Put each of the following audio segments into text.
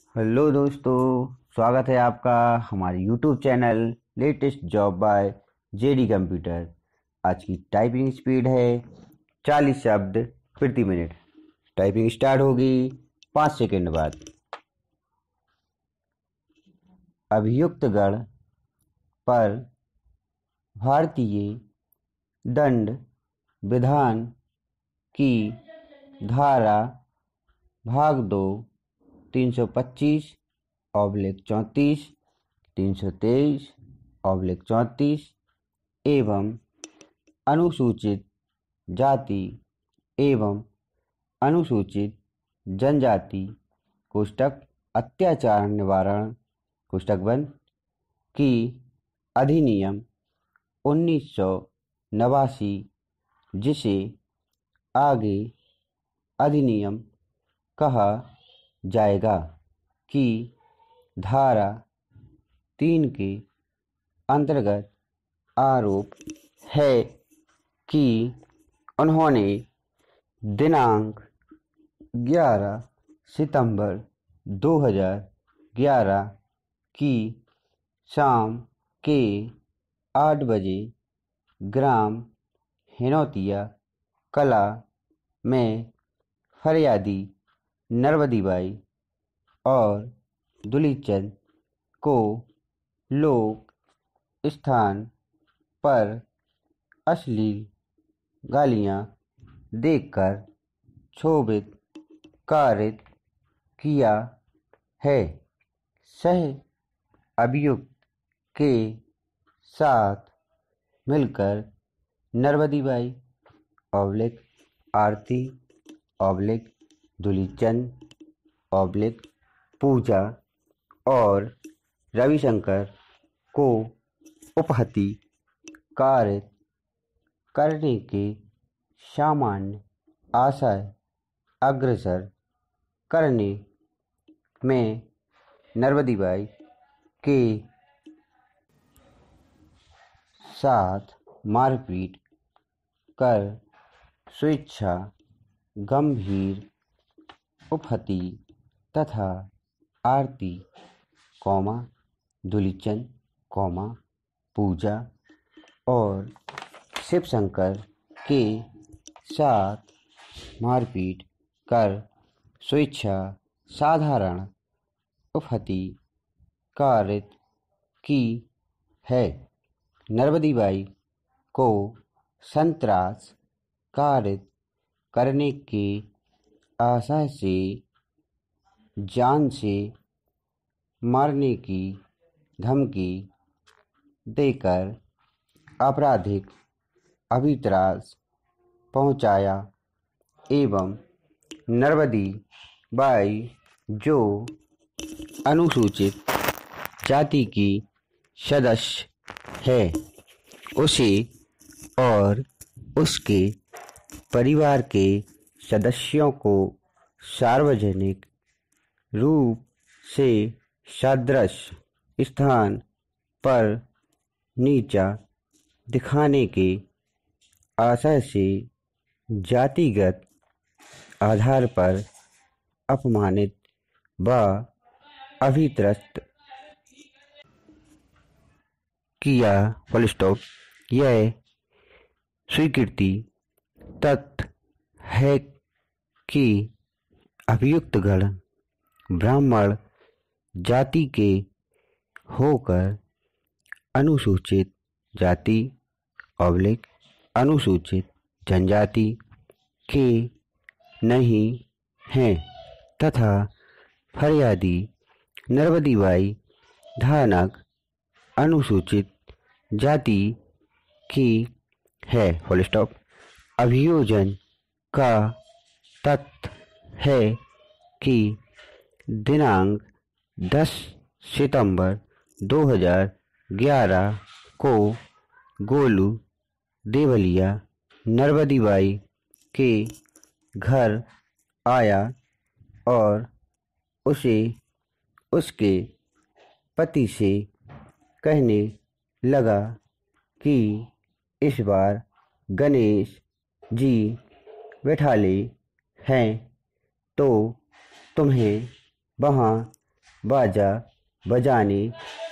Hello दोस्तों, स्वागत है आपका हमारे YouTube channel latest job by JD computer. आज की टाइपिंग स्पीड है 40 शब्द प्रति मिनट। टाइपिंग स्टार्ट होगी 5 सेकंड बाद। अभियुक्त गण पर भारतीय दंड विधान की धारा भाग 2 325/34, 323/34 एवं अनुसूचित जाति एवं अनुसूचित जनजाति कोष्टक अत्याचार निवारण कोष्टक बंद की अधिनियम 1989, जिसे आगे अधिनियम कहा जाएगा, की धारा 3 के अंतर्गत आरोप है कि उन्होंने दिनांक 11 सितंबर 2011 की शाम के 8 बजे ग्राम हिनौतिया कला में फरियादी नरवदीबाई और दुलीचंद को लोक स्थान पर अश्लील गालियां देकर क्षोभित कारित किया है। सह अभियुक्त के साथ मिलकर नरवदीबाई आरती दुलीचंद पूजा और रविशंकर को उपहति कारित करने के सामान्य आशय अग्रसर करने में नरवदीबाई के साथ मारपीट कर स्वेच्छा गंभीर उपहति तथा आरती, दुलीचंद, पूजा और शिवशंकर के साथ मारपीट कर स्वेच्छा साधारण उपहति कारित की है। नरवदीबाई को संत्रास कारित करने के आशय से जान से मारने की धमकी देकर आपराधिक अभित्रास पहुंचाया एवं नरवदीबाई, जो अनुसूचित जाति की सदस्य है, उसे और उसके परिवार के सदस्यों को सार्वजनिक रूप से सदृश स्थान पर नीचा दिखाने के आशय से जातिगत आधार पर अपमानित व अभित्रस्त किया। यह स्वीकृति तथ्य है कि अभियुक्त गण ब्राह्मण जाति के होकर अनुसूचित जाति अनुसूचित जनजाति के नहीं हैं तथा फरियादी नरवदीबाई धानक अनुसूचित जाति की है। अभियोजन का तथ्य है कि दिनांक 10 सितंबर 2011 को गोलू देवलिया नरवदीबाई के घर आया और उसे उसके पति से कहने लगा कि इस बार गणेश जी बैठाले हैं तो तुम्हें वहाँ बाजा बजाने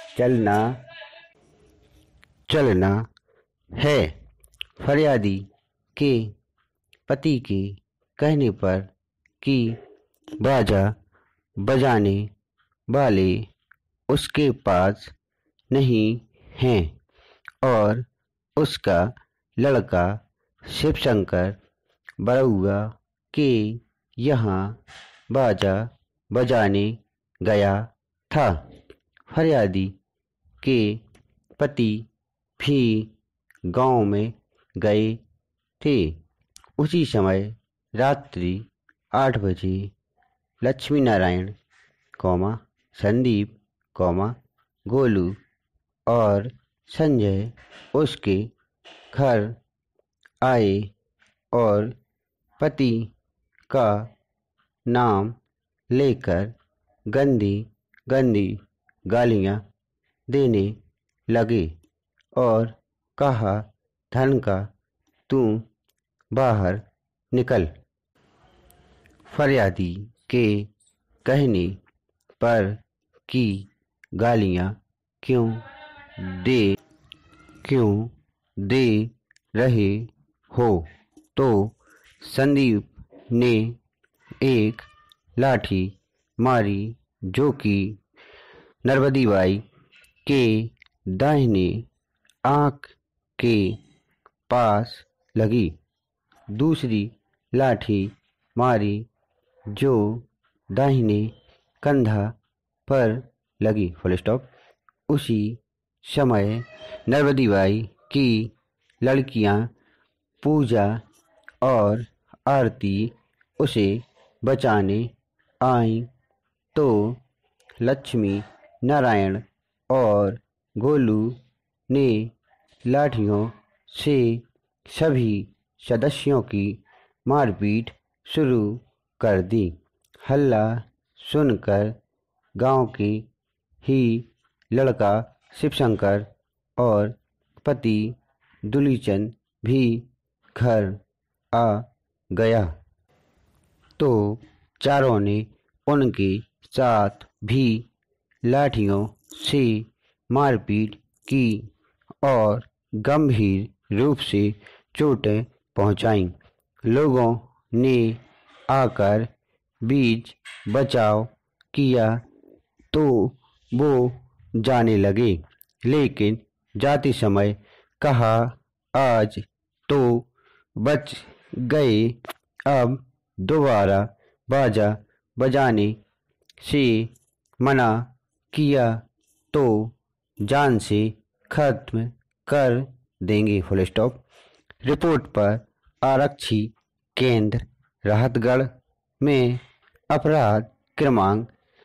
चलना है। फरियादी के पति के कहने पर कि बाजा बजाने वाले उसके पास नहीं हैं और उसका लड़का शिवशंकर बरुआ के यहाँ बाजा बजाने गया था। फरियादी के पति भी गांव में गए थे। उसी समय रात्रि 8 बजे लक्ष्मी नारायण, संदीप, गोलू और संजय उसके घर आए और पति का नाम लेकर गंदी गालियाँ देने लगे और कहा, धन का तू बाहर निकल। फरियादी के कहने पर कि गालियाँ क्यों दे रहे हो, तो संदीप ने एक लाठी मारी जो कि नरबदी बाई के दाहिने आँख के पास लगी। दूसरी लाठी मारी जो दाहिने कंधा पर लगी। Full stop. उसी समय नरबदी बाई की लड़कियां पूजा और आरती उसे बचाने आईं तो लक्ष्मी नारायण और गोलू ने लाठियों से सभी सदस्यों की मारपीट शुरू कर दी। हल्ला सुनकर गांव के ही लड़का शिवशंकर और पति दुलीचंद भी घर आ गया तो चारों ने उनके साथ भी लाठियों से मारपीट की और गंभीर रूप से चोटें पहुंचाईं। लोगों ने आकर बीच बचाव किया तो वो जाने लगे, लेकिन जाते समय कहा, आज तो बच गए, अब दोबारा बाजा बजाने से मना किया तो जान से खत्म कर देंगे। Full stop. रिपोर्ट पर आरक्षी केंद्र राहतगढ़ में अपराध क्रमांक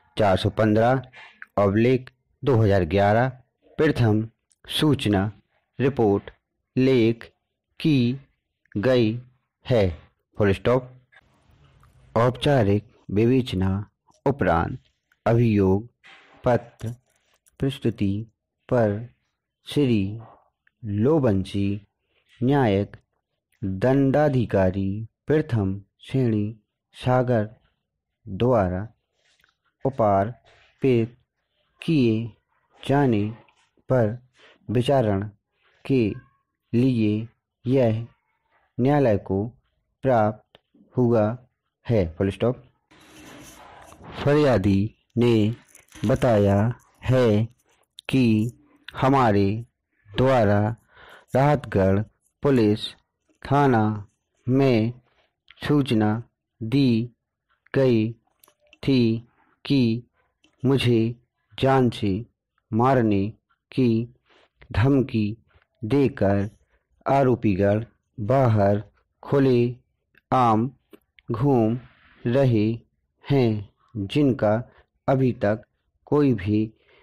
415/2011 प्रथम सूचना रिपोर्ट लेख की गई है। Full stop. औपचारिक विवेचना उपरांत अभियोग पत्र प्रस्तुति पर श्री लोबंशी न्यायिक दंडाधिकारी प्रथम श्रेणी सागर द्वारा उपार्पित किए जाने पर विचारण के लिए यह न्यायालय को प्राप्त हुआ है। Full stop. फरियादी ने बताया है कि हमारे द्वारा राहतगढ़ पुलिस थाना में सूचना दी गई थी कि मुझे जान से मारने की धमकी देकर आरोपीगण बाहर खुले आम घूम रहे हैं, जिनका अभी तक कोई भी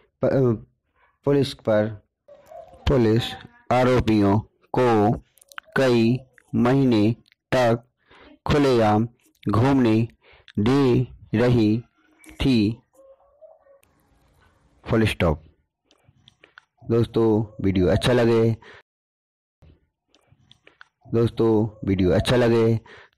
पुलिस आरोपियों को कई महीने तक खुलेआम घूमने दे रही थी। Full stop. दोस्तों वीडियो अच्छा लगे